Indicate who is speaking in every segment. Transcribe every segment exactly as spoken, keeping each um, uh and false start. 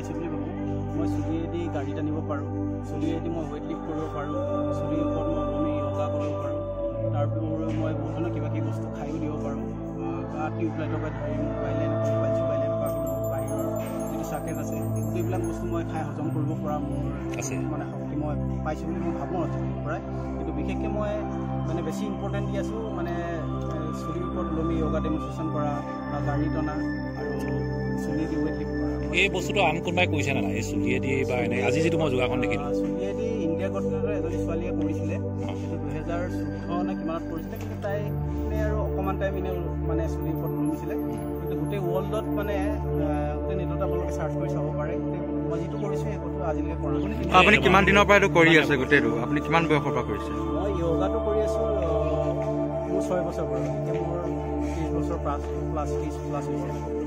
Speaker 1: পাইছোঁ বুলি ভাবোঁ। মই চুলিয়েদি গাড়ী টানিব পাৰোঁ, চুলিয়েদি মই ৱেইট লিফ্ট কৰিব পাৰোঁ, চুলিৰ ওপৰত মই আমি য়োগা কৰিব পাৰোঁ। তাৰপৰিও মই বহুত ধৰণৰ কিবা কিবি বস্তু খায়ো দিব পাৰোঁ। বা টিউবলাইটৰ পৰা ধৰি মোবাইল এন মোবাইল চোবাইল এনেকুৱা বাহিৰৰ যিটো চাকেট আছে গোটেইবিলাক বস্তু মই খাই হজম কৰিব পৰা মোৰ আছে মানে শক্তি মই পাইছোঁ বুলি মই ভাবোঁ আজিৰ পৰাই। কিন্তু বিশেষকৈ মই মানে বেছি ইম্পৰ্টেণ্ট দি আছোঁ মানে চুলিৰ ওপৰত ওলমি য়োগা ডেমনষ্ট্ৰেশ্যন কৰা বা গাড়ী টনা আৰু চুলিয়েদি ৱেইট লিফ্ট কৰা।
Speaker 2: এই বস্তুটো আন কোনোবাই কৰিছে নে নাই এই চুলিয়েদি বা এনে আজি যিটো মই যোগাসন দেখিলোঁ?
Speaker 1: চুলিয়েদি ইণ্ডিয়া গঠনৰ এজনী ছোৱালীয়ে কৰিছিলে, সেইটো দুহেজাৰ চৈধ্য নে কিমানত কৰিছিলে। কিন্তু তাই এনে আৰু অকণমান টাইম এনে মানে চুলিৰ ওপৰত ওলমিছিলে। কিন্তু গোটেই ৱৰ্ল্ডত মানে গোটেই নেটত আপোনালোকে চাৰ্চ কৰি চাব পাৰে। মই যিটো কৰিছোঁ সেই বস্তু আজিলৈকে কৰা নাই।
Speaker 3: আপুনি কিমান দিনৰ পৰা এইটো কৰি আছে গোটেইটো? আপুনি কিমান বয়সৰ পৰা কৰিছে?
Speaker 1: মই য়োগাটো কৰি আছোঁ মোৰ ছয় বছৰ পৰা। এতিয়া মোৰ ত্ৰিছ বছৰ প্লাছ প্লাছ ত্ৰিছ প্লাছ হৈছে।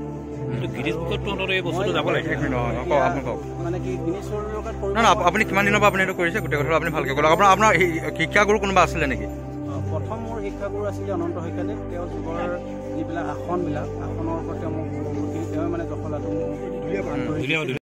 Speaker 3: আপুনি কিমান দিনৰ পৰা আপুনি এইটো কৰিছে গোটেই কথাটো আপুনি ভালকে ক'লক। আপোনাৰ আপোনাৰ শিক্ষাগুৰু কোনোবা আছিলে নেকি?
Speaker 1: প্ৰথম মোৰ শিক্ষাগুৰু আছিলে অনন্ত শইকীয়াদেৱ। তেওঁ যুগৰ যিবিলাক আসনবিলাক আসনৰ ওপৰত তেওঁ মোক তেওঁ মানে দখলাটো